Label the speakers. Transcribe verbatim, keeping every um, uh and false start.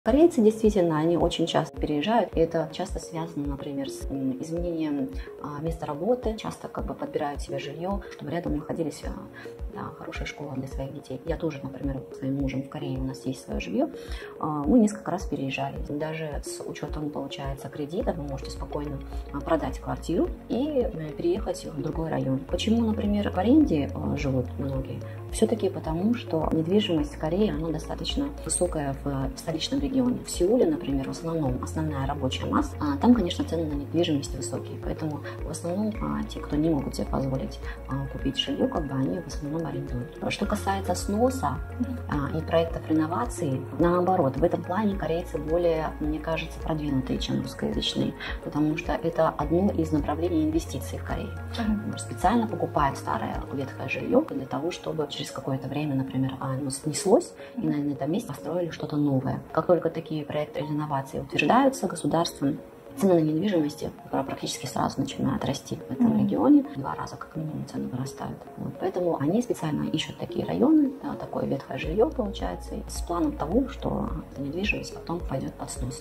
Speaker 1: Корейцы действительно, они очень часто переезжают, и это часто связано, например, с изменением места работы, часто как бы подбирают себе жилье, чтобы рядом находились да, хорошая школа для своих детей. Я тоже, например, с своим мужем в Корее, у нас есть свое жилье, мы несколько раз переезжали. Даже с учетом, получается, кредита вы можете спокойно продать квартиру и переехать в другой район. Почему, например, в аренде живут многие? Все-таки потому, что недвижимость в Корее, она достаточно высокая в столичном регионе. В Сеуле, например, в основном основная рабочая масса, а там, конечно, цены на недвижимость высокие, поэтому в основном а, те, кто не могут себе позволить а, купить жилье, как бы они в основном арендуют. Что касается сноса а, и проектов реновации, наоборот, в этом плане корейцы более, мне кажется, продвинутые, чем русскоязычные, потому что это одно из направлений инвестиций в Корее. Uh-huh. Специально покупают старое ветхое жилье для того, чтобы через какое-то время, например, оно снеслось, и на этом месте построили что-то новое. Как только такие проекты реновации утверждаются государством, цены на недвижимости практически сразу начинают расти в этом mm-hmm. регионе. Два раза как минимум цены вырастают. Вот. Поэтому они специально ищут такие районы, да, такое ветхое жилье получается, с планом того, что эта недвижимость потом пойдет под снос.